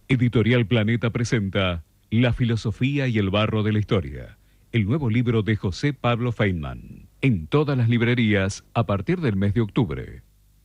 Editorial Planeta presenta La filosofía y el barro de la historia, el nuevo libro de José Pablo Feynman, en todas las librerías a partir del mes de octubre.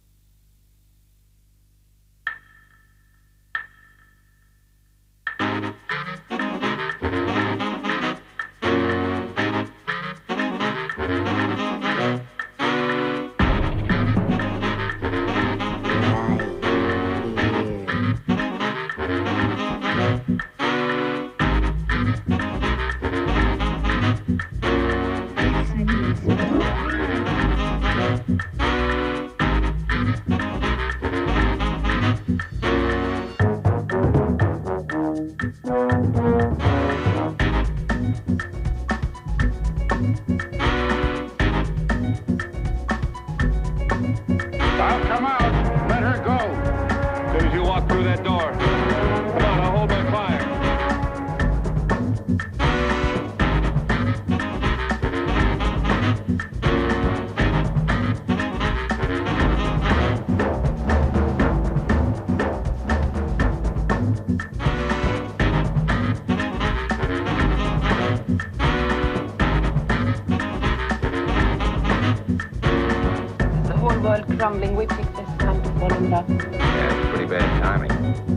I'll come out. Let her go. As soon as you walk through that door. Come on, I'll hold my fire. The whole world crumbling, we picked this time to fall in love. Yeah, it's pretty bad timing.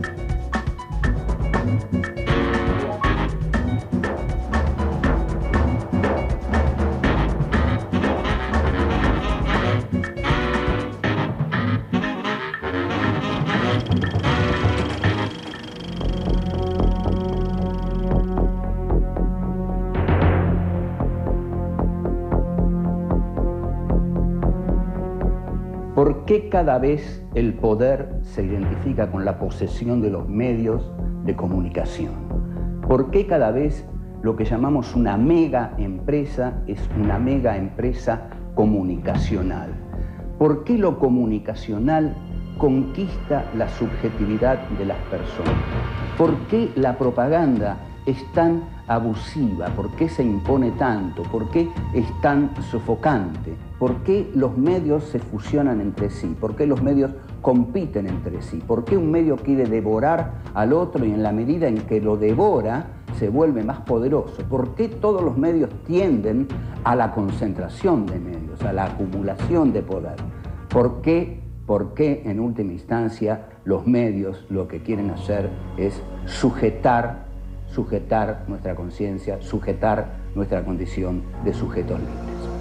¿Por qué cada vez el poder se identifica con la posesión de los medios de comunicación? ¿Por qué cada vez lo que llamamos una mega empresa es una mega empresa comunicacional? ¿Por qué lo comunicacional conquista la subjetividad de las personas? ¿Por qué la propaganda es tan abusiva? ¿Por qué se impone tanto? ¿Por qué es tan sofocante? ¿Por qué los medios se fusionan entre sí? ¿Por qué los medios compiten entre sí? ¿Por qué un medio quiere devorar al otro y en la medida en que lo devora se vuelve más poderoso? ¿Por qué todos los medios tienden a la concentración de medios, a la acumulación de poder? ¿Por qué en última instancia los medios lo que quieren hacer es sujetar nuestra conciencia, sujetar nuestra condición de sujetos libres?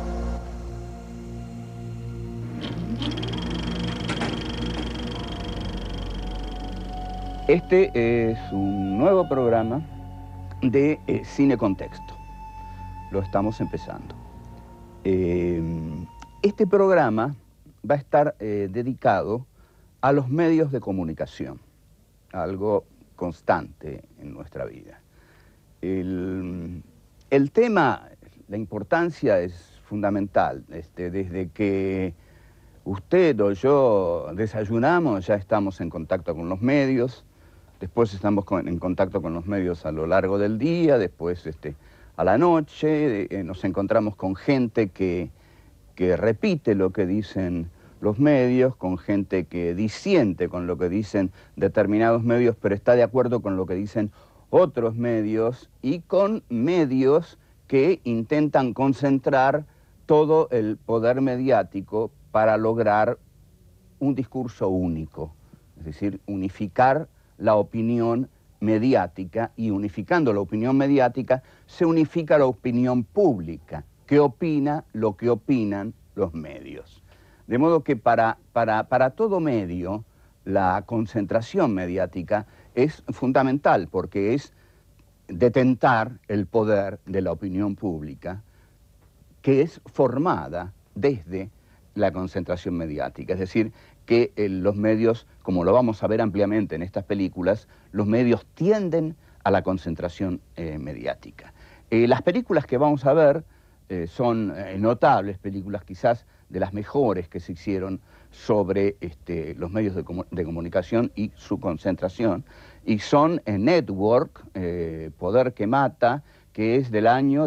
Este es un nuevo programa de Cine Contexto. Lo estamos empezando. Este programa va a estar dedicado a los medios de comunicación, algo constante en nuestra vida. El tema, la importancia es fundamental. Desde que usted o yo desayunamos, ya estamos en contacto con los medios, después estamos en contacto con los medios a lo largo del día, después a la noche nos encontramos con gente que repite lo que dicen los medios, con gente que disiente con lo que dicen determinados medios, pero está de acuerdo con lo que dicen otros medios, y con medios que intentan concentrar todo el poder mediático para lograr un discurso único, es decir, unificar la opinión mediática, y unificando la opinión mediática se unifica la opinión pública, que opina lo que opinan los medios. De modo que para todo medio la concentración mediática es fundamental, porque es detentar el poder de la opinión pública, que es formada desde la concentración mediática. Es decir, que los medios, como lo vamos a ver ampliamente en estas películas, los medios tienden a la concentración mediática. Las películas que vamos a ver son notables, películas quizás de las mejores que se hicieron sobre los medios de comunicación y su concentración, y son Network, Poder que Mata, que es del año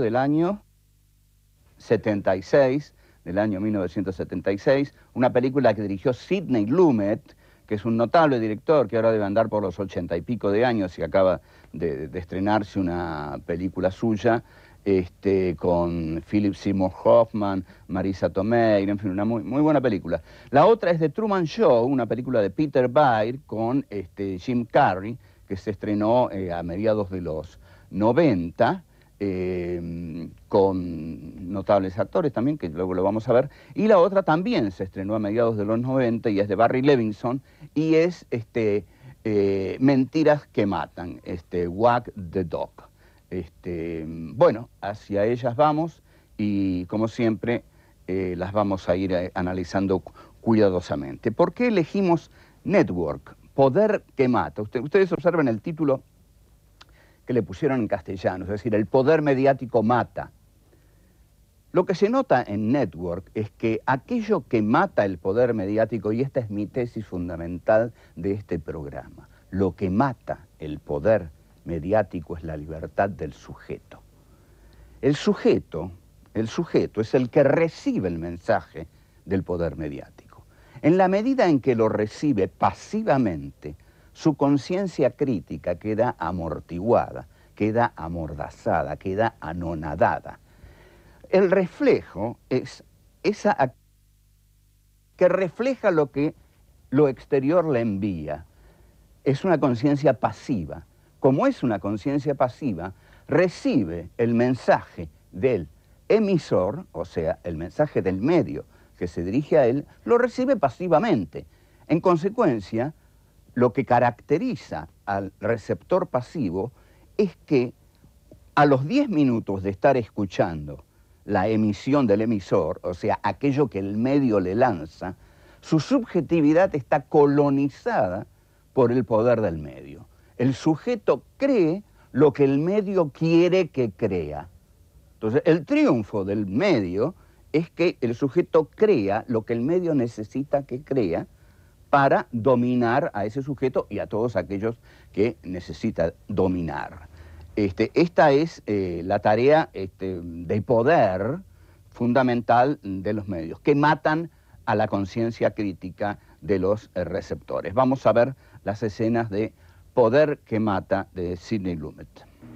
76, del año 1976, una película que dirigió Sidney Lumet, que es un notable director, que ahora debe andar por los 80 y pico de años y acaba de estrenarse una película suya, con Philip Seymour Hoffman, Marisa Tomei, en fin, una muy buena película. La otra es The Truman Show, una película de Peter Weir con Jim Carrey, que se estrenó a mediados de los 90, con notables actores también, que luego lo vamos a ver. Y la otra también se estrenó a mediados de los 90 y es de Barry Levinson, y es Mentiras que Matan, Wag the Dog. Bueno, hacia ellas vamos y como siempre las vamos a ir analizando cuidadosamente. ¿Por qué elegimos Network? Poder que mata. Ustedes observen el título que le pusieron en castellano, es decir, el poder mediático mata. Lo que se nota en Network es que aquello que mata el poder mediático, y esta es mi tesis fundamental de este programa, lo que mata el poder mediático es la libertad del sujeto. El sujeto es el que recibe el mensaje del poder mediático. En la medida en que lo recibe pasivamente, su conciencia crítica queda amortiguada, queda amordazada, queda anonadada. El reflejo es esa que refleja lo que lo exterior le envía. Es una conciencia pasiva. Como es una conciencia pasiva, recibe el mensaje del emisor, o sea, el mensaje del medio que se dirige a él, lo recibe pasivamente. En consecuencia, lo que caracteriza al receptor pasivo es que a los 10 minutos de estar escuchando la emisión del emisor, o sea, aquello que el medio le lanza, su subjetividad está colonizada por el poder del medio. El sujeto cree lo que el medio quiere que crea. Entonces, el triunfo del medio es que el sujeto crea lo que el medio necesita que crea para dominar a ese sujeto y a todos aquellos que necesita dominar. Esta es la tarea de poder fundamental de los medios, que matan a la conciencia crítica de los receptores. Vamos a ver las escenas de Poder que mata de Sidney Lumet.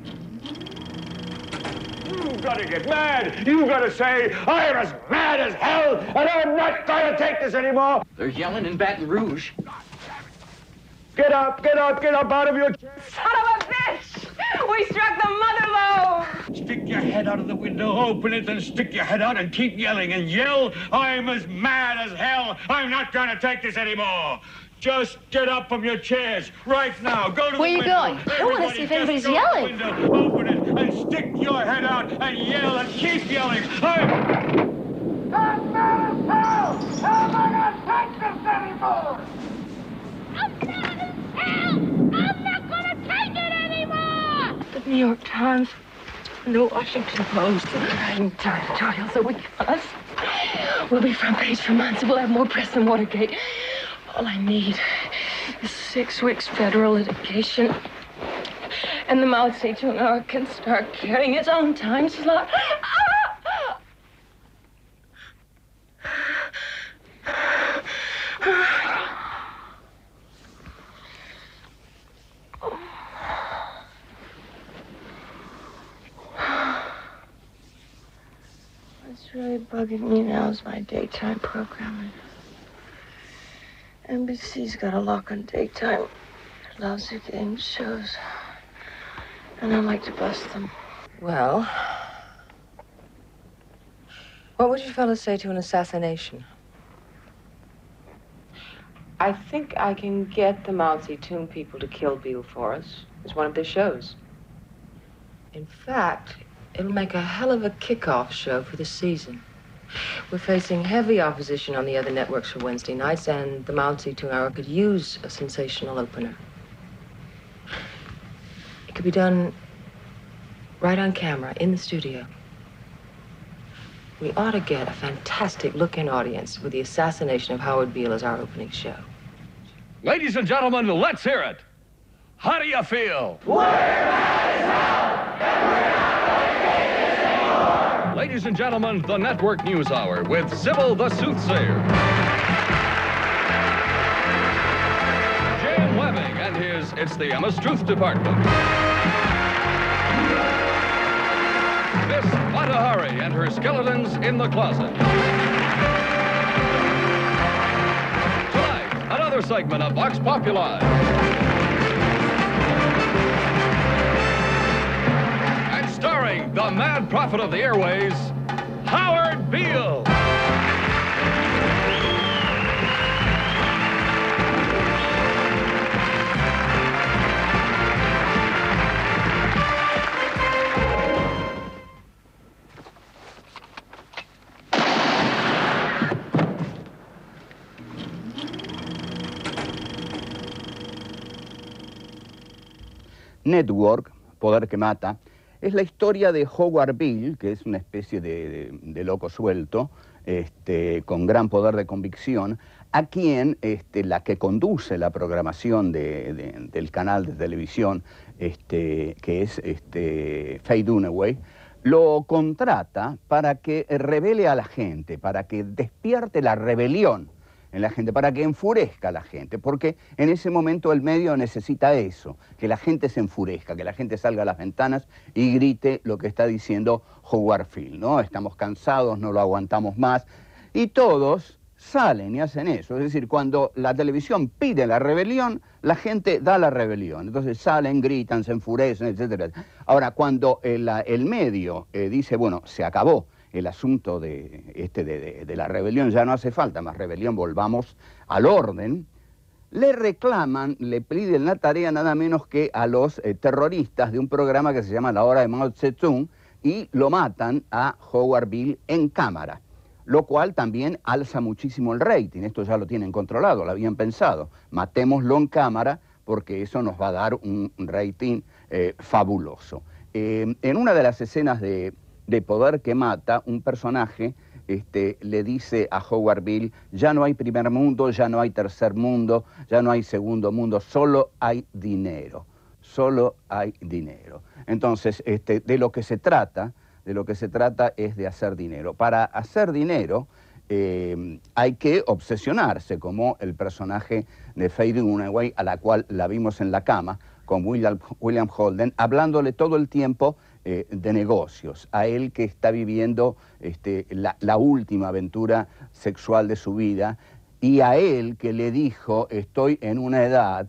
You've got to get mad. You've got to say, I am as mad as hell, and I'm not going to take this anymore. They're yelling in Baton Rouge. Get up, get up, get up out of your chair. Son of a bitch! We struck the mother load! Stick your head out of the window, open it, and stick your head out and keep yelling and yell, I'm as mad as hell. I'm not going to take this anymore. Just get up from your chairs right now. Go to the window. Where are you going? I want to see if anybody's yelling. Open it and stick your head out and yell and keep yelling. I'm mad as hell! How am I going to take this anymore? I'm mad as hell! I'm not gonna take it anymore! The New York Times, the Washington Post, the writing editorials a week from us. We'll be front page for months. We'll have more press than Watergate. All I need is 6 weeks federal litigation. And the Mao Zedong can start carrying its own time slot. What's really bugging me now is my daytime programming. NBC's got a lock on daytime. Lousy game shows. And I like to bust them. Well, what would you fellas say to an assassination? I think I can get the Mao Zedong people to kill Beale for us. It's one of their shows. In fact, it'll make a hell of a kickoff show for the season. We're facing heavy opposition on the other networks for Wednesday nights, and the Mao Zedong Hour could use a sensational opener. It could be done right on camera, in the studio. We ought to get a fantastic look-in audience with the assassination of Howard Beale as our opening show. Ladies and gentlemen, let's hear it. How do you feel? Ladies and gentlemen, the Network News Hour with Sybil the Soothsayer. is, it's the Emma Struth Department. Miss Mata Hari and her skeletons in the closet. Tonight, another segment of Vox Populi. And starring the mad prophet of the airways, Howard Beale. Network, Poder que Mata, es la historia de Howard Beale, que es una especie de loco suelto, con gran poder de convicción, a quien la que conduce la programación del canal de televisión, que es Faye Dunaway, lo contrata para que revele a la gente, para que despierte la rebelión en la gente, para que enfurezca a la gente, porque en ese momento el medio necesita eso, que la gente se enfurezca, que la gente salga a las ventanas y grite lo que está diciendo Howard Beale, ¿no? Estamos cansados, no lo aguantamos más, y todos salen y hacen eso. Es decir, cuando la televisión pide la rebelión, la gente da la rebelión. Entonces salen, gritan, se enfurecen, etc. Ahora, cuando el medio dice, bueno, se acabó el asunto de la rebelión, ya no hace falta más rebelión, volvamos al orden, le reclaman, le piden la tarea nada menos que a los terroristas de un programa que se llama La Hora de Mao Zedong, y lo matan a Howard Beale en cámara, lo cual también alza muchísimo el rating. Esto ya lo tienen controlado, lo habían pensado, matémoslo en cámara porque eso nos va a dar un rating fabuloso. En una de las escenas de Poder que Mata, un personaje le dice a Howard Beale, ya no hay primer mundo, ya no hay tercer mundo, ya no hay segundo mundo, solo hay dinero, solo hay dinero. Entonces, de lo que se trata es de hacer dinero. Para hacer dinero hay que obsesionarse, como el personaje de Faye Dunaway, a la cual la vimos en la cama, con William Holden, hablándole todo el tiempo de negocios, a él que está viviendo la última aventura sexual de su vida, y a él que le dijo, estoy en una edad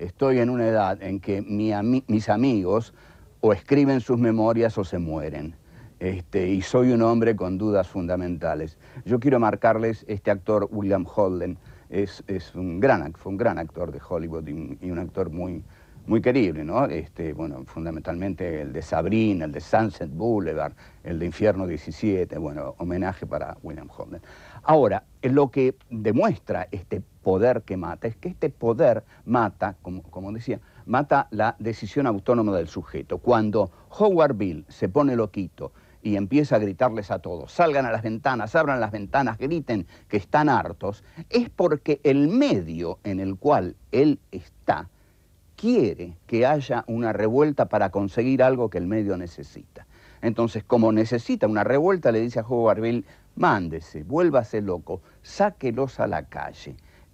en que mis amigos o escriben sus memorias o se mueren, y soy un hombre con dudas fundamentales. Yo quiero marcarles, este actor William Holden fue un gran actor de Hollywood y un actor muy querible, ¿no? Bueno, fundamentalmente el de Sabrina, el de Sunset Boulevard, el de Infierno 17, bueno, homenaje para William Holden. Ahora, lo que demuestra este poder que mata es que este poder mata, como decía, mata la decisión autónoma del sujeto. Cuando Howard Beale se pone loquito y empieza a gritarles a todos, salgan a las ventanas, abran las ventanas, griten que están hartos, es porque el medio en el cual él está quiere que haya una revuelta para conseguir algo que el medio necesita. Entonces, como necesita una revuelta, le dice a Howard Beale, mándese, vuélvase loco, sáquelos a la calle,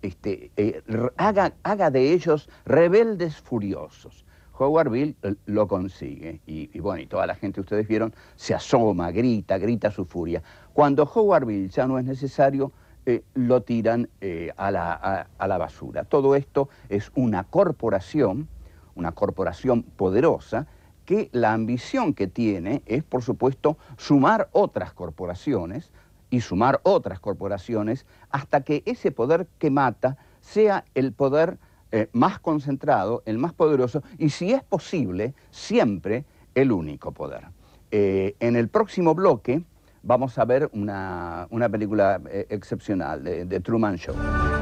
haga de ellos rebeldes furiosos. Howard Beale lo consigue, y bueno, y toda la gente, ustedes vieron, se asoma, grita su furia. Cuando Howard Beale ya no es necesario, lo tiran a la basura. Todo esto es una corporación poderosa, que la ambición que tiene es, por supuesto, sumar otras corporaciones y sumar otras corporaciones hasta que ese poder que mata sea el poder más concentrado, el más poderoso, y si es posible, siempre el único poder. En el próximo bloque vamos a ver una película excepcional, de Truman Show.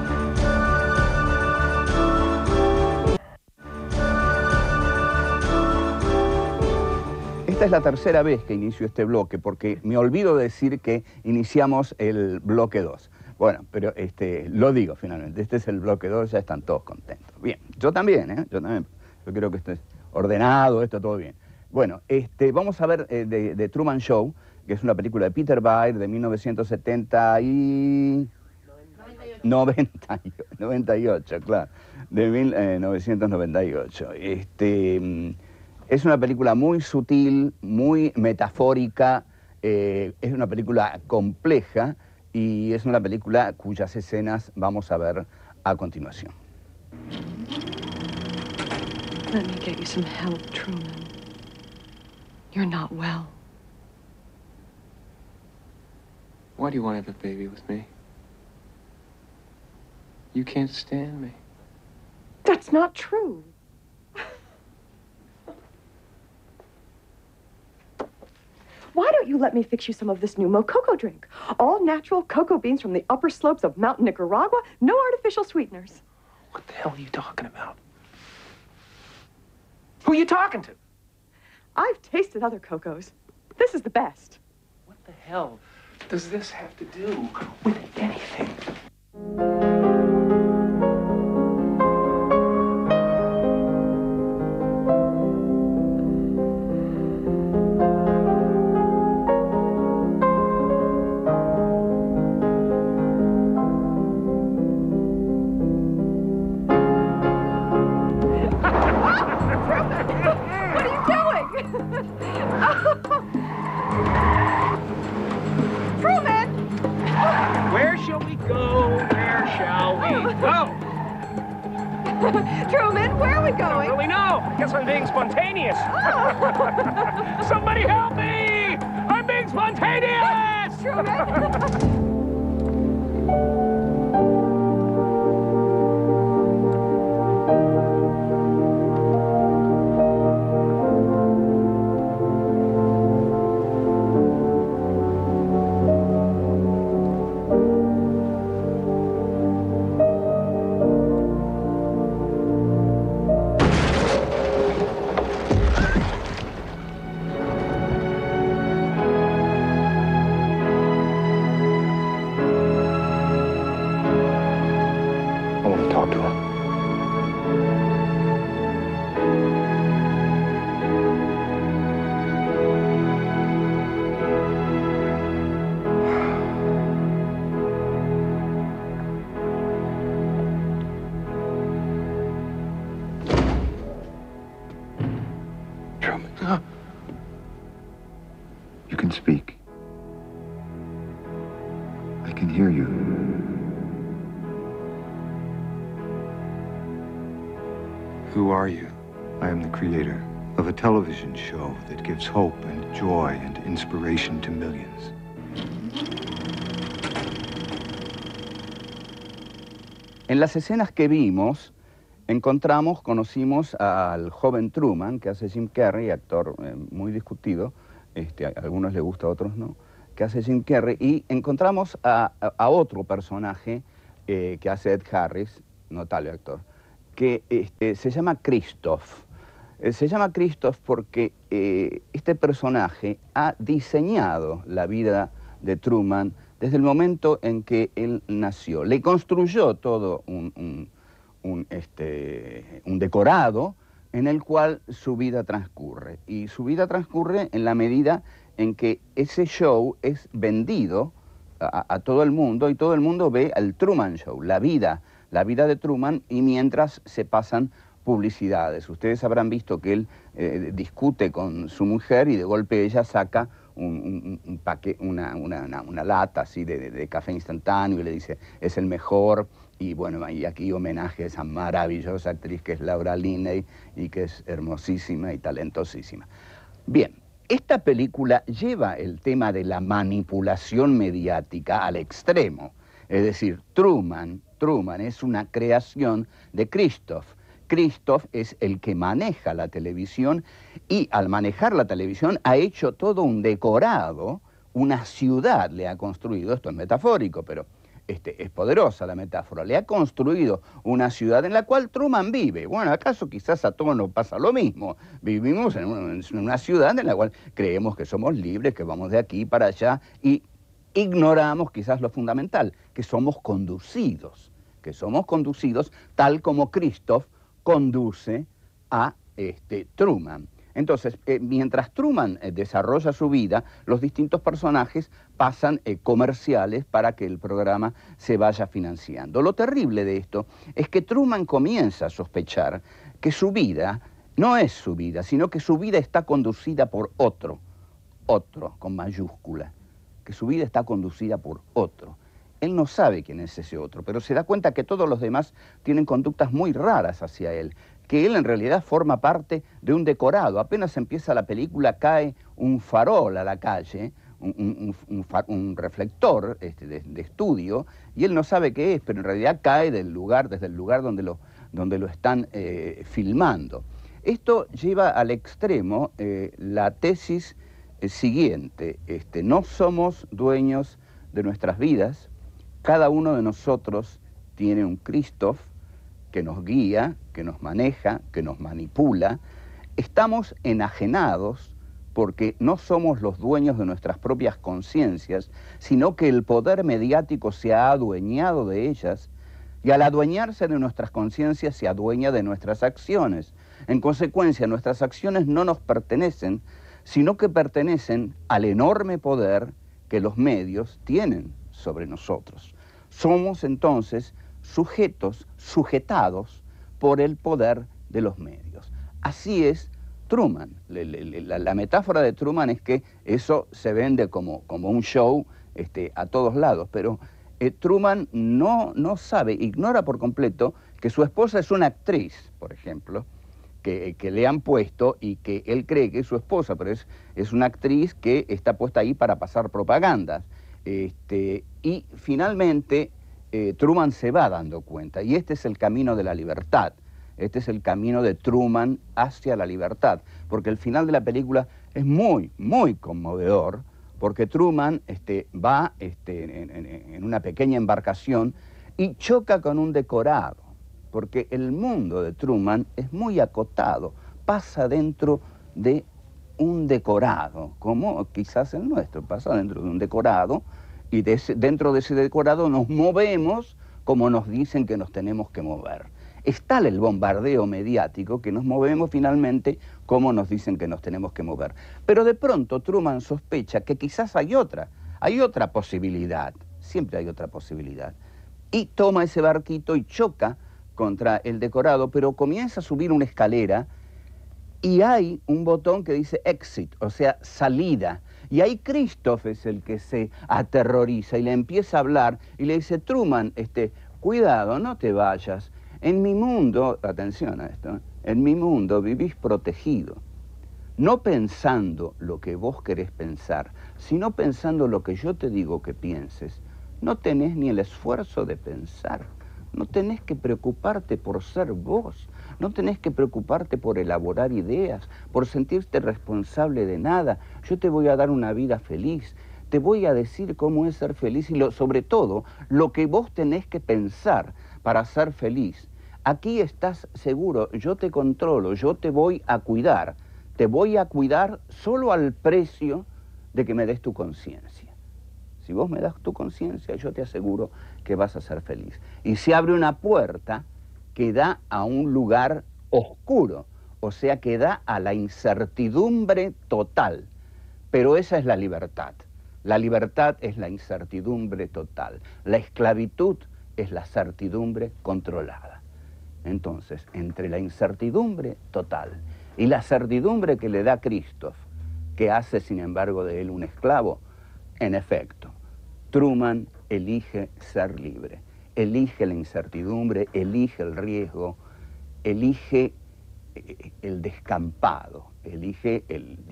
Esta es la tercera vez que inicio este bloque, porque me olvido decir que iniciamos el bloque 2. Bueno, pero lo digo finalmente, este es el bloque 2, ya están todos contentos. Bien, yo también. Yo creo que esto es ordenado, esto todo bien. Bueno, vamos a ver de Truman Show, que es una película de Peter Weir de 1970 y... 98. 98, claro, de 1998. Es una película muy sutil, muy metafórica, es una película compleja y es una película cuyas escenas vamos a ver a continuación. Let me get you some help, Truman. You're not well. Why do you want to have a baby with me? You can't stand me. That's not true. Why don't you let me fix you some of this new Mococo drink? All natural cocoa beans from the upper slopes of Mountain Nicaragua, no artificial sweeteners. What the hell are you talking about? Who are you talking to? I've tasted other cocos. This is the best. What the hell does this have to do with anything? Truman, where are we going? I don't really know. I guess I'm being spontaneous. Oh. Somebody help me! I'm being spontaneous! Truman! You can speak. I can hear you. Who are you? I am the creator of a television show that gives hope and joy and inspiration to millions. En las escenas que vimos, conocimos al joven Truman, que hace Jim Carrey, actor muy discutido, a algunos les gusta, a otros no, que hace Jim Carrey, y encontramos a otro personaje que hace Ed Harris, notable actor, que se llama Christoph. Se llama Christoph porque este personaje ha diseñado la vida de Truman desde el momento en que él nació. Le construyó todo un decorado en el cual su vida transcurre. Y su vida transcurre en la medida en que ese show es vendido a todo el mundo y todo el mundo ve el Truman Show, la vida de Truman, y mientras se pasan publicidades. Ustedes habrán visto que él discute con su mujer y de golpe ella saca una lata así de café instantáneo y le dice, es el mejor. Y bueno, y aquí homenaje a esa maravillosa actriz que es Laura Linney y que es hermosísima y talentosísima. Bien, esta película lleva el tema de la manipulación mediática al extremo. Es decir, Truman es una creación de Christoph. Christoph es el que maneja la televisión y al manejar la televisión ha hecho todo un decorado, una ciudad le ha construido, esto es metafórico, pero es poderosa la metáfora, le ha construido una ciudad en la cual Truman vive. Bueno, ¿acaso quizás a todos nos pasa lo mismo? Vivimos en una ciudad en la cual creemos que somos libres, que vamos de aquí para allá y ignoramos quizás lo fundamental, que somos conducidos tal como Christoph conduce a Truman. Entonces, mientras Truman desarrolla su vida, los distintos personajes pasan comerciales para que el programa se vaya financiando. Lo terrible de esto es que Truman comienza a sospechar que su vida no es su vida, sino que su vida está conducida por otro con mayúscula, que su vida está conducida por otro. Él no sabe quién es ese otro, pero se da cuenta que todos los demás tienen conductas muy raras hacia él, que él en realidad forma parte de un decorado. Apenas empieza la película, cae un farol a la calle, un reflector de estudio, y él no sabe qué es, pero en realidad cae desde el lugar donde lo están filmando. Esto lleva al extremo la tesis siguiente: no somos dueños de nuestras vidas, cada uno de nosotros tiene un Christoph que nos guía, que nos maneja, que nos manipula. Estamos enajenados porque no somos los dueños de nuestras propias conciencias, sino que el poder mediático se ha adueñado de ellas, y al adueñarse de nuestras conciencias se adueña de nuestras acciones. En consecuencia, nuestras acciones no nos pertenecen, sino que pertenecen al enorme poder que los medios tienen sobre nosotros. Somos entonces sujetados por el poder de los medios. Así es Truman. La metáfora de Truman es que eso se vende como un show a todos lados, pero Truman no sabe, ignora por completo que su esposa es una actriz, por ejemplo, que le han puesto y que él cree que es su esposa, pero es una actriz que está puesta ahí para pasar propagandas. Y finalmente Truman se va dando cuenta, y este es el camino de la libertad, este es el camino de Truman hacia la libertad, porque el final de la película es muy, muy conmovedor, porque Truman va en una pequeña embarcación y choca con un decorado, porque el mundo de Truman es muy acotado, pasa dentro de un decorado, como quizás el nuestro, pasa dentro de un decorado, y dentro de ese decorado nos movemos como nos dicen que nos tenemos que mover. Es tal el bombardeo mediático que nos movemos finalmente como nos dicen que nos tenemos que mover. Pero de pronto Truman sospecha que quizás hay otra posibilidad, siempre hay otra posibilidad, y toma ese barquito y choca contra el decorado, pero comienza a subir una escalera y hay un botón que dice exit, o sea, salida. Y ahí Christoph es el que se aterroriza y le empieza a hablar y le dice: Truman, cuidado, no te vayas. En mi mundo, atención a esto, en mi mundo vivís protegido, no pensando lo que vos querés pensar, sino pensando lo que yo te digo que pienses. No tenés ni el esfuerzo de pensar, no tenés que preocuparte por ser vos, no tenés que preocuparte por elaborar ideas, por sentirte responsable de nada. Yo te voy a dar una vida feliz, te voy a decir cómo es ser feliz y sobre todo lo que vos tenés que pensar para ser feliz. Aquí estás seguro, yo te controlo, yo te voy a cuidar solo al precio de que me des tu conciencia. Si vos me das tu conciencia, yo te aseguro que vas a ser feliz. Y se abre una puerta que da a un lugar oscuro, o sea, que da a la incertidumbre total. Pero esa es la libertad. La libertad es la incertidumbre total. La esclavitud es la certidumbre controlada. Entonces, entre la incertidumbre total y la certidumbre que le da Christoph, que hace sin embargo de él un esclavo, en efecto, Truman elige ser libre, elige la incertidumbre, elige el riesgo, elige el descampado, elige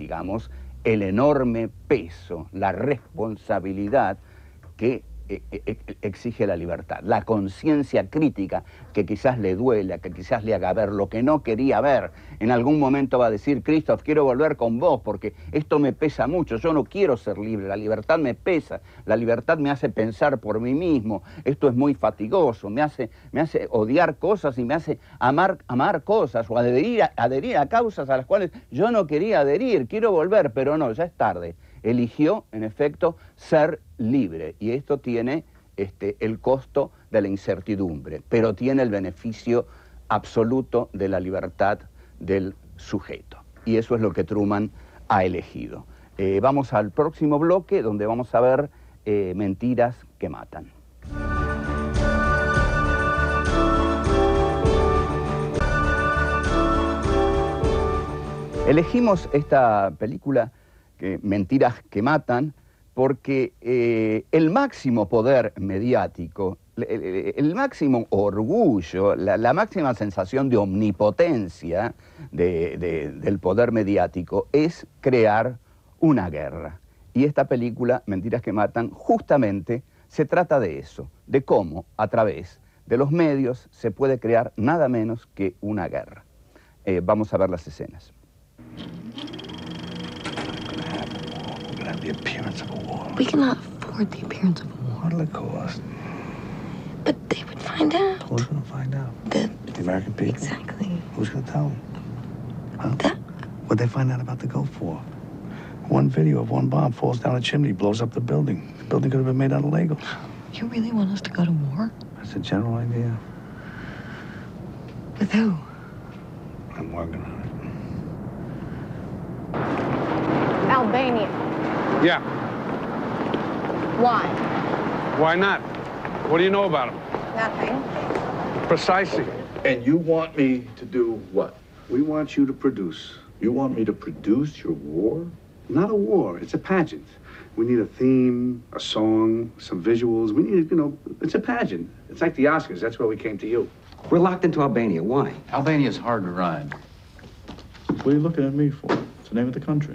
el enorme peso, la responsabilidad que exige la libertad, la conciencia crítica que quizás le duela, que quizás le haga ver lo que no quería ver. En algún momento va a decir: Christoph, quiero volver con vos porque esto me pesa mucho, yo no quiero ser libre, la libertad me pesa, la libertad me hace pensar por mí mismo, esto es muy fatigoso, me hace odiar cosas y me hace amar cosas o adherir a causas a las cuales yo no quería adherir, quiero volver, pero no, ya es tarde. Eligió, en efecto, ser libre, y esto tiene el costo de la incertidumbre, pero tiene el beneficio absoluto de la libertad del sujeto. y eso es lo que Truman ha elegido. Vamos al próximo bloque, donde vamos a ver Mentiras que matan. Elegimos esta película, Mentiras que matan, porque el máximo poder mediático, el máximo orgullo, la máxima sensación de omnipotencia del poder mediático es crear una guerra. Y esta película, Mentiras que matan, justamente se trata de eso, de cómo a través de los medios se puede crear nada menos que una guerra. Vamos a ver las escenas. The appearance of a war. We cannot afford the appearance of a war. What'll it cost? But they would find out. Who's gonna find out? The American people? Exactly. Who's gonna tell them? Huh? What'd they find out about the Gulf War? One video of one bomb falls down a chimney, blows up the building. The building could have been made out of Lego. You really want us to go to war? That's a general idea. With who? I'm working on it. Albania. Yeah. Why? Why not? What do you know about him? Nothing. Precisely. And you want me to do what? We want you to produce. You want me to produce your war? Not a war, it's a pageant. We need a theme, a song, some visuals. We need, it's a pageant. It's like the Oscars. That's why we came to you. We're locked into Albania. Why? Albania's hard to ride. What are you looking at me for? It's the name of the country.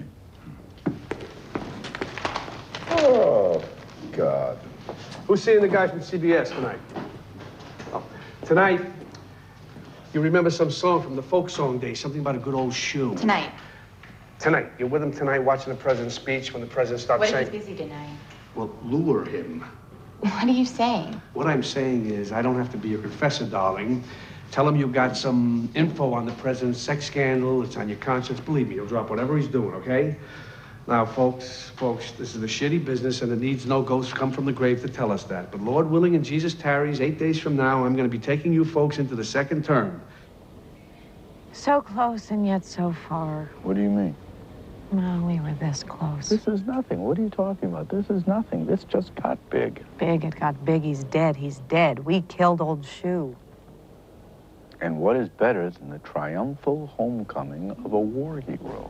Oh, God. Who's seeing the guy from CBS tonight? Oh, tonight, you remember some song from the folk song days, something about a good old shoe. Tonight. Tonight. You're with him tonight watching the president's speech when the president starts What saying... if he's busy tonight? Well, lure him. What are you saying? What I'm saying is, I don't have to be your confessor, darling. Tell him you got some info on the president's sex scandal. It's on your conscience. Believe me, he'll drop whatever he's doing, okay? Now, folks, this is a shitty business, and it needs no ghosts come from the grave to tell us that. But Lord willing and Jesus tarries, 8 days from now, I'm going to be taking you folks into the second term. So close and yet so far. What do you mean? Well, we were this close. This is nothing. What are you talking about? This is nothing. This just got big. Big, it got big. He's dead. He's dead. We killed old Shoe. And what is better than the triumphal homecoming of a war hero?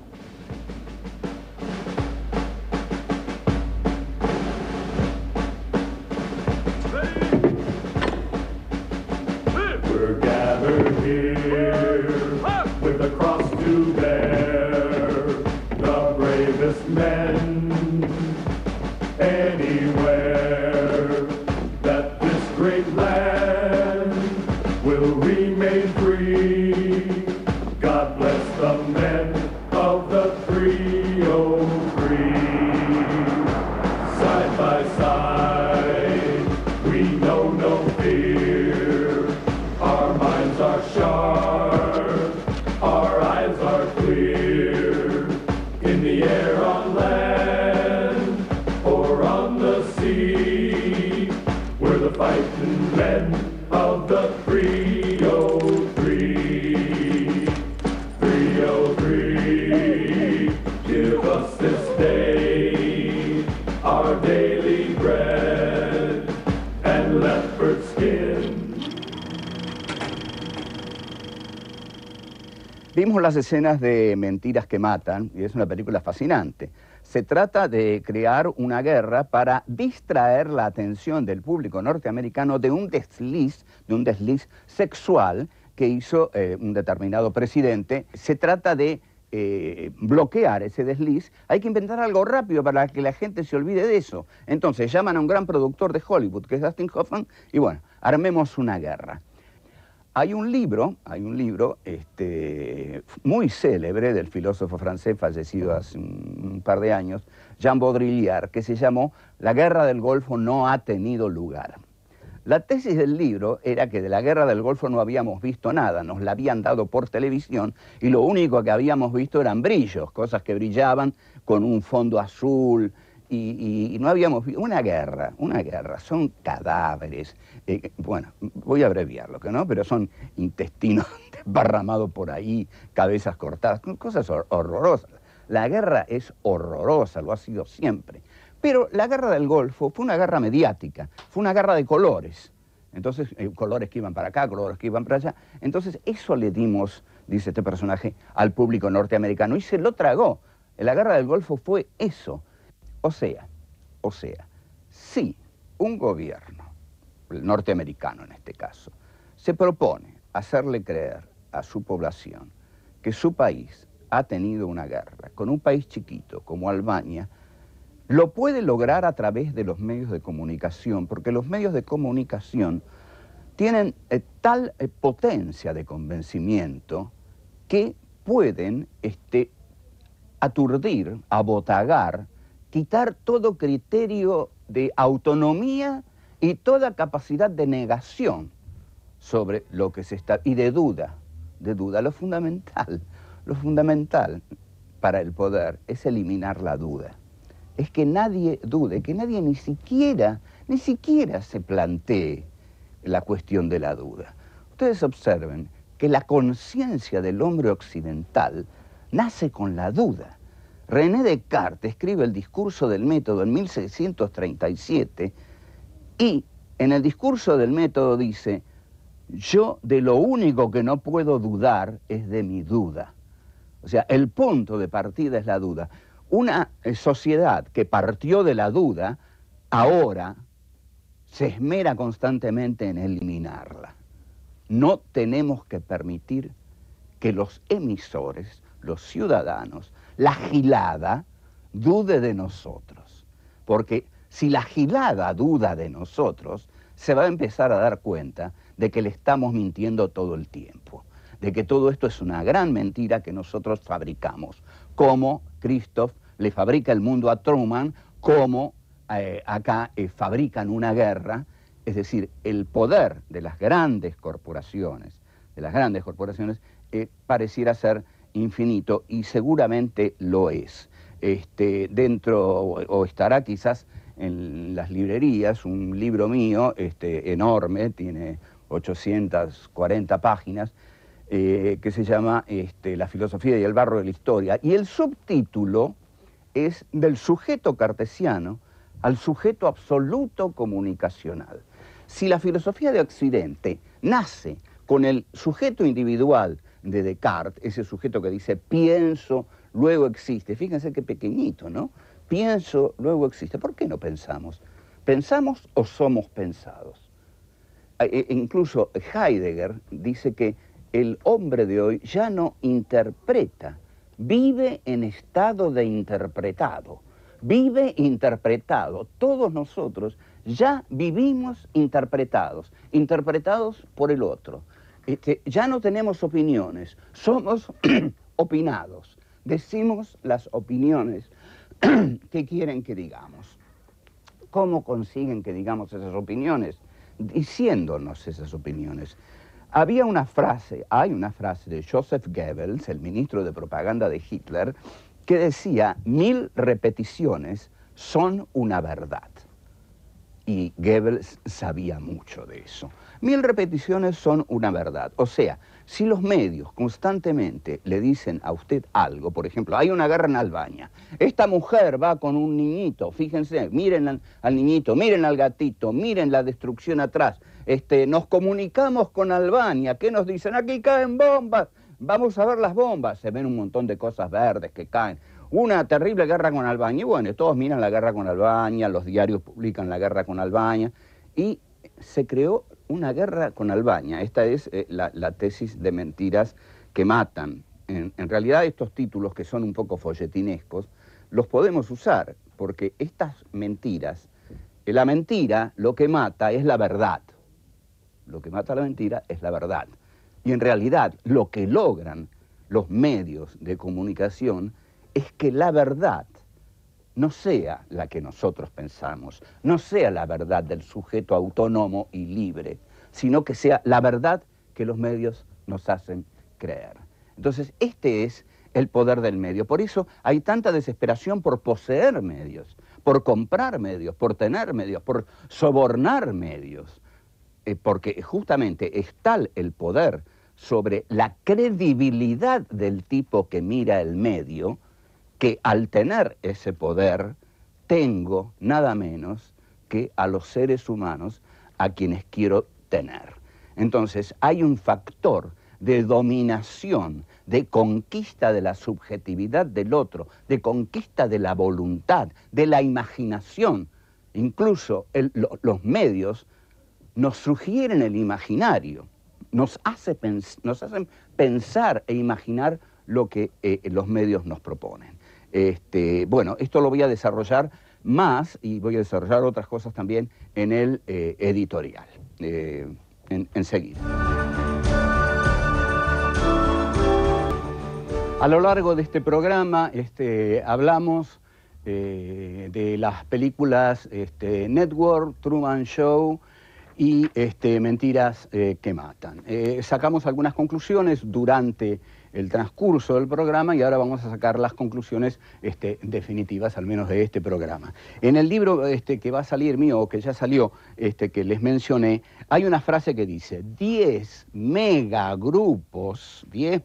We're gathered here with a cross to bear, the bravest men anywhere, that this great land will remain free. God bless the men of the 303. Side by side, we know no fear. Our minds are sharp, our eyes are clear. In the air, on land, or on the sea, we're the fighting men of the 303. 303, give us this day our daily bread and leopard skin. Vimos las escenas de Mentiras que matan, y es una película fascinante. Se trata de crear una guerra para distraer la atención del público norteamericano de un desliz sexual que hizo un determinado presidente. Se trata de bloquear ese desliz. Hay que inventar algo rápido para que la gente se olvide de eso. Entonces llaman a un gran productor de Hollywood, que es Dustin Hoffman, y bueno, armemos una guerra. Hay un libro muy célebre del filósofo francés fallecido hace un par de años, Jean Baudrillard, que se llamó La guerra del Golfo no ha tenido lugar. La tesis del libro era que de la guerra del Golfo no habíamos visto nada, nos la habían dado por televisión y lo único que habíamos visto eran brillos, cosas que brillaban con un fondo azul y no habíamos visto una guerra, son cadáveres. Bueno, voy a abreviarlo, ¿no? Pero son intestinos de desparramado por ahí, cabezas cortadas, cosas horrorosas. La guerra es horrorosa, lo ha sido siempre. Pero la guerra del Golfo fue una guerra mediática, fue una guerra de colores. Entonces, colores que iban para acá, colores que iban para allá. Entonces, eso le dimos, dice este personaje, al público norteamericano y se lo tragó. La guerra del Golfo fue eso. O sea, si un gobierno, el norteamericano en este caso, se propone hacerle creer a su población que su país ha tenido una guerra con un país chiquito como Albania, lo puede lograr a través de los medios de comunicación, porque los medios de comunicación tienen tal potencia de convencimiento que pueden aturdir, abotagar, quitar todo criterio de autonomía y toda capacidad de negación sobre lo que se está, y de duda. Lo fundamental para el poder es eliminar la duda. Es que nadie dude, que nadie ni siquiera se plantee la cuestión de la duda. Ustedes observen que la conciencia del hombre occidental nace con la duda. René Descartes escribe el discurso del método en 1637 y en el discurso del método dice: yo de lo único que no puedo dudar es de mi duda. O sea, el punto de partida es la duda. Una sociedad que partió de la duda, ahora se esmera constantemente en eliminarla. No tenemos que permitir que los emisores, los ciudadanos, la gilada, dude de nosotros. Porque si la gilada duda de nosotros, se va a empezar a dar cuenta de que le estamos mintiendo todo el tiempo, de que todo esto es una gran mentira que nosotros fabricamos, como Christoph le fabrica el mundo a Truman, como acá fabrican una guerra. Es decir, el poder de las grandes corporaciones, pareciera ser infinito, y seguramente lo es. Dentro, o estará quizás en las librerías, un libro mío enorme, tiene 840 páginas, que se llama La filosofía y el barro de la historia, y el subtítulo es del sujeto cartesiano al sujeto absoluto comunicacional. Si la filosofía de Occidente nace con el sujeto individual de Descartes, ese sujeto que dice pienso, luego existe, fíjense qué pequeñito, ¿no? Pienso, luego existe. ¿Por qué no pensamos? ¿Pensamos o somos pensados? Incluso Heidegger dice que el hombre de hoy ya no interpreta, vive en estado de interpretado. Vive interpretado. Todos nosotros ya vivimos interpretados por el otro. Ya no tenemos opiniones, somos opinados. Decimos las opiniones que quieren que digamos. ¿Cómo consiguen que digamos esas opiniones? Diciéndonos esas opiniones. Hay una frase de Joseph Goebbels, el ministro de propaganda de Hitler, que decía: 1000 repeticiones son una verdad. Y Goebbels sabía mucho de eso. 1000 repeticiones son una verdad. O sea, si los medios constantemente le dicen a usted algo, por ejemplo, hay una guerra en Albania, esta mujer va con un niñito, fíjense, miren al niñito, miren al gatito, miren la destrucción atrás, nos comunicamos con Albania, ¿qué nos dicen? Aquí caen bombas, vamos a ver las bombas, se ven un montón de cosas verdes que caen. Una terrible guerra con Albania, y bueno, todos miran la guerra con Albania, los diarios publican la guerra con Albania, y se creó una guerra con Albania. Esta es la tesis de mentiras que matan. En realidad estos títulos, que son un poco folletinescos, los podemos usar, porque estas mentiras, la mentira lo que mata es la verdad. Lo que mata la mentira es la verdad. Y en realidad lo que logran los medios de comunicación es que la verdad no sea la que nosotros pensamos, no sea la verdad del sujeto autónomo y libre, sino que sea la verdad que los medios nos hacen creer. Entonces, este es el poder del medio. Por eso hay tanta desesperación por poseer medios, por comprar medios, por tener medios, por sobornar medios, porque justamente es tal el poder sobre la credibilidad del tipo que mira el medio, que al tener ese poder tengo nada menos que a los seres humanos a quienes quiero tener. Entonces hay un factor de dominación, de conquista de la subjetividad del otro, de conquista de la voluntad, de la imaginación. Incluso los medios nos sugieren el imaginario, nos hacen pensar e imaginar lo que los medios nos proponen. Bueno, esto lo voy a desarrollar más y voy a desarrollar otras cosas también en el editorial, enseguida. A lo largo de este programa hablamos de las películas Network, Truman Show y Mentiras que matan. Sacamos algunas conclusiones durante el transcurso del programa y ahora vamos a sacar las conclusiones definitivas, al menos de este programa. En el libro que va a salir mío, o que ya salió, que les mencioné, hay una frase que dice: 10 megagrupos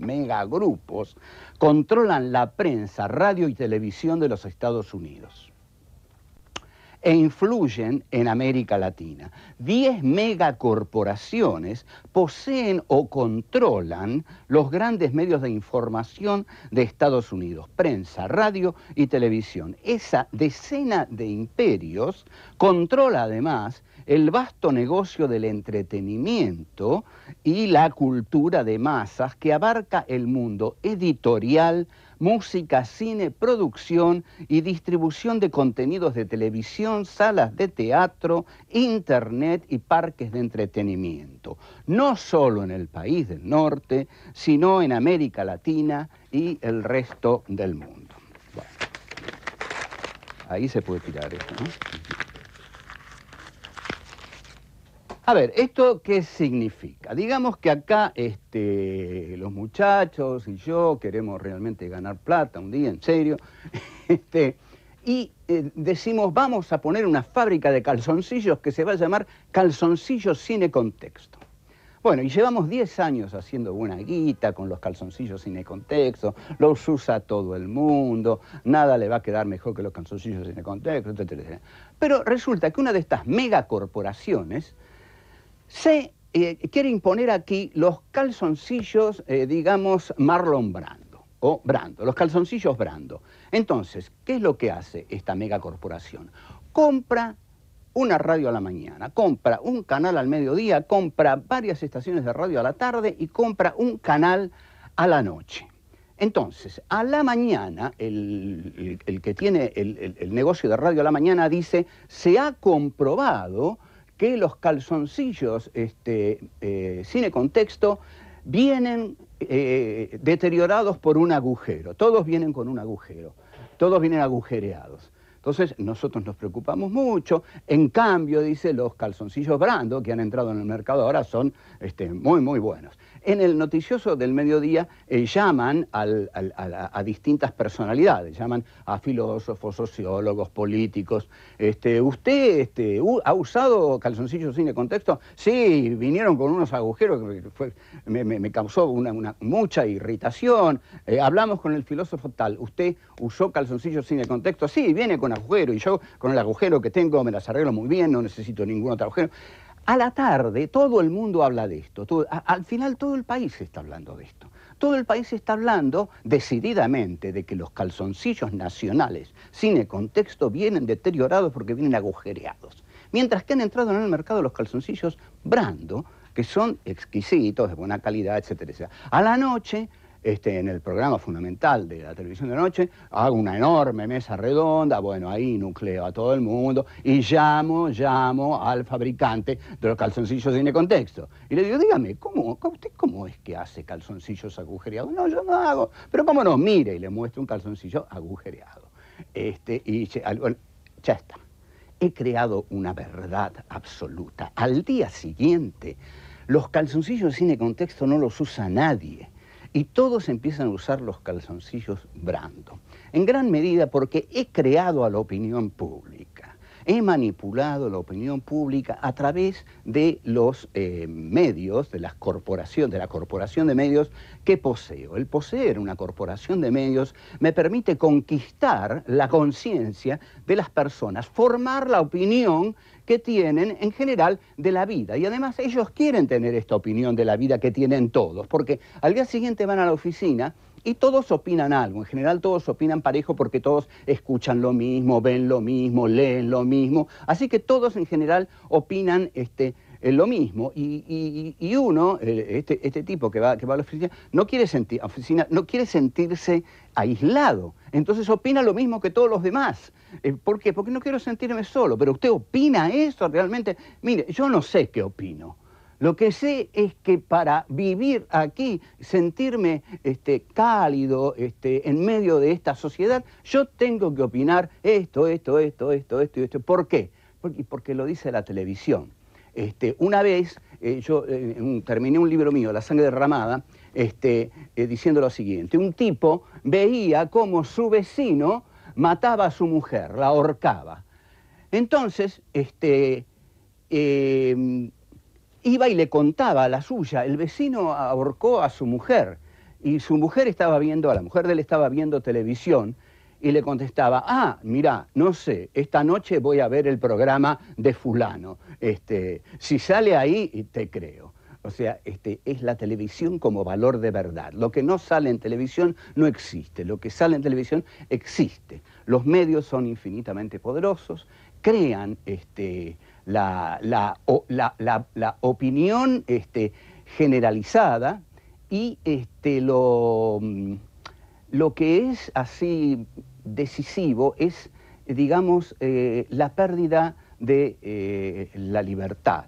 controlan la prensa, radio y televisión de los Estados Unidos e influyen en América Latina. 10 megacorporaciones poseen o controlan los grandes medios de información de Estados Unidos, prensa, radio y televisión. Esa decena de imperios controla además el vasto negocio del entretenimiento y la cultura de masas que abarca el mundo editorial, música, cine, producción y distribución de contenidos de televisión, salas de teatro, internet y parques de entretenimiento. No solo en el país del norte, sino en América Latina y el resto del mundo. Bueno, ahí se puede tirar esto, ¿no? A ver, ¿esto qué significa? Digamos que acá los muchachos y yo queremos realmente ganar plata un día, en serio, y decimos, vamos a poner una fábrica de calzoncillos que se va a llamar Calzoncillos Cine Contexto. Bueno, y llevamos 10 años haciendo buena guita con los calzoncillos Cine Contexto, los usa todo el mundo, nada le va a quedar mejor que los calzoncillos Cine Contexto, etcétera, etcétera. Pero resulta que una de estas megacorporaciones se quiere imponer aquí los calzoncillos, digamos, Marlon Brando, o Brando, los calzoncillos Brando. Entonces, ¿qué es lo que hace esta megacorporación? Compra una radio a la mañana, compra un canal al mediodía, compra varias estaciones de radio a la tarde y compra un canal a la noche. Entonces, a la mañana, el que tiene el negocio de radio a la mañana dice, se ha comprobado que los calzoncillos Cine Contexto vienen deteriorados por un agujero. Todos vienen con un agujero, todos vienen agujereados. Entonces, nosotros nos preocupamos mucho. En cambio, dice, los calzoncillos Brando, que han entrado en el mercado ahora, son muy, muy buenos. En el noticioso del mediodía llaman a distintas personalidades, llaman a filósofos, sociólogos, políticos. ¿Usted ha usado calzoncillos Cine Contexto? Sí, vinieron con unos agujeros que me causó mucha irritación. Hablamos con el filósofo tal, ¿usted usó calzoncillos Cine Contexto? Sí, viene con agujero, y yo con el agujero que tengo me las arreglo muy bien, no necesito ningún otro agujero. A la tarde todo el mundo habla de esto, al final todo el país está hablando de esto. Todo el país está hablando decididamente de que los calzoncillos nacionales Cine Contexto vienen deteriorados porque vienen agujereados. Mientras que han entrado en el mercado los calzoncillos Brando, que son exquisitos, de buena calidad, etcétera, etcétera. A la noche, en el programa fundamental de la televisión de noche, hago una enorme mesa redonda, bueno, ahí nucleo a todo el mundo y llamo al fabricante de los calzoncillos Cine Contexto. Y le digo, dígame, ¿usted cómo es que hace calzoncillos agujereados? No, yo no hago. Pero cómo no, mire, y le muestro un calzoncillo agujereado. Ya está. He creado una verdad absoluta. Al día siguiente, los calzoncillos Cine Contexto no los usa nadie. Y todos empiezan a usar los calzoncillos Brando. En gran medida porque he creado a la opinión pública he manipulado la opinión pública a través de los medios, de la corporación de medios que poseo. El poseer una corporación de medios me permite conquistar la conciencia de las personas, formar la opinión que tienen en general de la vida. Y además ellos quieren tener esta opinión de la vida que tienen todos, porque al día siguiente van a la oficina y todos opinan algo. En general todos opinan parejo porque todos escuchan lo mismo, ven lo mismo, leen lo mismo. Así que todos en general opinan lo mismo. Y uno, este tipo que va a la oficina, no quiere sentirse aislado. Entonces opina lo mismo que todos los demás. ¿Por qué? Porque no quiero sentirme solo. Pero usted opina eso realmente. Mire, yo no sé qué opino. Lo que sé es que para vivir aquí, sentirme cálido en medio de esta sociedad, yo tengo que opinar esto. ¿Por qué? Porque lo dice la televisión. Una vez, yo terminé un libro mío, La sangre derramada, diciendo lo siguiente. Un tipo veía cómo su vecino mataba a su mujer, la ahorcaba. Entonces, iba y le contaba a la suya, el vecino ahorcó a su mujer y su mujer la mujer de él estaba viendo televisión y le contestaba, ah, mira, no sé, esta noche voy a ver el programa de fulano, si sale ahí te creo. O sea, es la televisión como valor de verdad. Lo que no sale en televisión no existe, lo que sale en televisión existe. Los medios son infinitamente poderosos, crean la opinión generalizada y lo que es así decisivo es, digamos, la pérdida de la libertad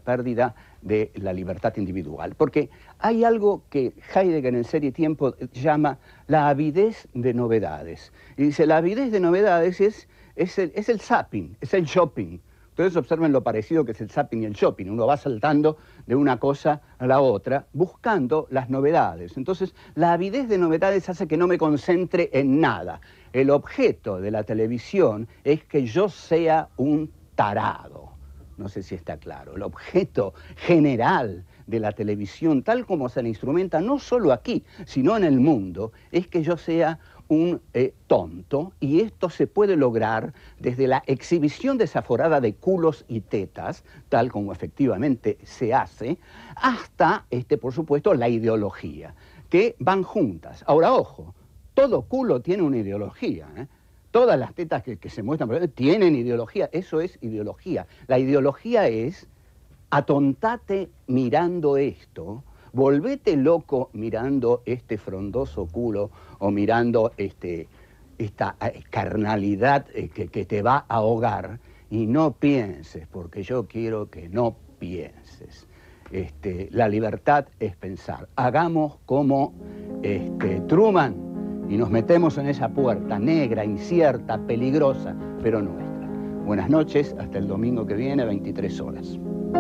individual. Porque hay algo que Heidegger en Serie y Tiempo llama la avidez de novedades. Y dice, la avidez de novedades es el zapping, es el shopping. Ustedes observen lo parecido que es el zapping y el shopping. Uno va saltando de una cosa a la otra, buscando las novedades. Entonces, la avidez de novedades hace que no me concentre en nada. El objeto de la televisión es que yo sea un tarado. No sé si está claro. El objeto general de la televisión, tal como se la instrumenta, no solo aquí, sino en el mundo, es que yo sea un tonto, y esto se puede lograr desde la exhibición desaforada de culos y tetas, tal como efectivamente se hace, hasta, por supuesto, la ideología, que van juntas. Ahora, ojo, todo culo tiene una ideología, ¿eh? Todas las tetas que se muestran tienen ideología, eso es ideología. La ideología es, atontate mirando esto, volvete loco mirando este frondoso culo o mirando esta carnalidad que te va a ahogar y no pienses, porque yo quiero que no pienses. La libertad es pensar. Hagamos como Truman y nos metemos en esa puerta negra, incierta, peligrosa, pero nuestra. Buenas noches, hasta el domingo que viene, 23 horas.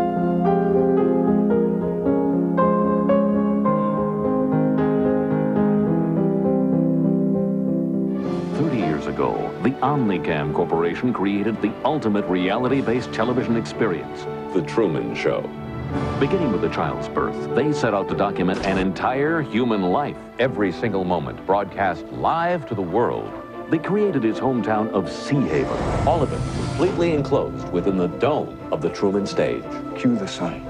Ago, the Omnicam Corporation created the ultimate reality-based television experience, The Truman Show. Beginning with a child's birth, they set out to document an entire human life, every single moment broadcast live to the world. They created his hometown of Sea Haven, all of it completely enclosed within the dome of the Truman stage. Cue the sun.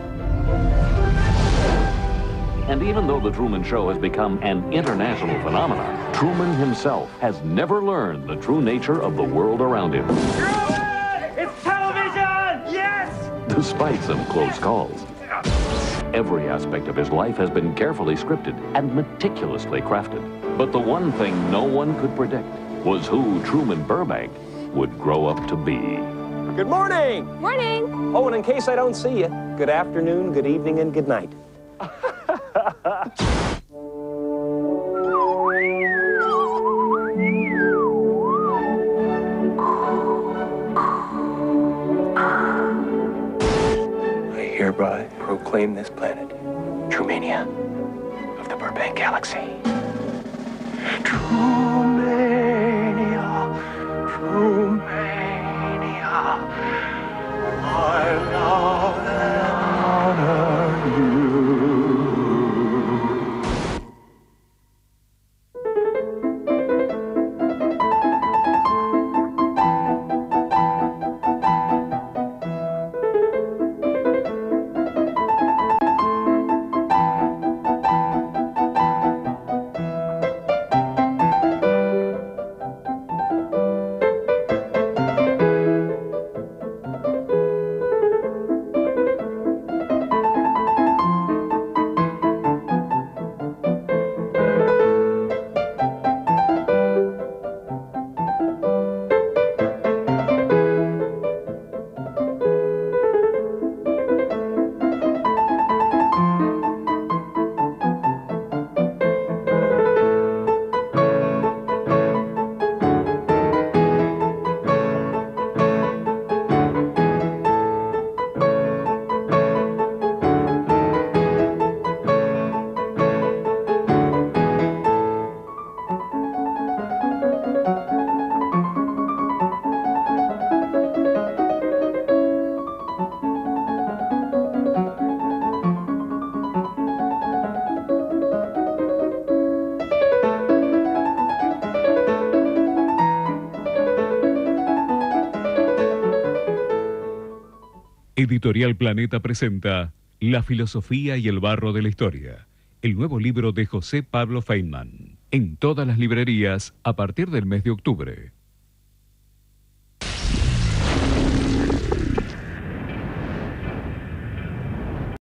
And even though The Truman Show has become an international phenomenon, Truman himself has never learned the true nature of the world around him. Truman! It's television! Yes! Despite some close calls. Every aspect of his life has been carefully scripted and meticulously crafted. But the one thing no one could predict was who Truman Burbank would grow up to be. Good morning! Morning! Oh, and in case I don't see you, good afternoon, good evening, and good night. I hereby proclaim this planet Trumania of the Burbank Galaxy. Trumania, Trumania. bow down and honor you. Editorial Planeta presenta La filosofía y el barro de la historia, el nuevo libro de José Pablo Feynman, en todas las librerías a partir del mes de octubre.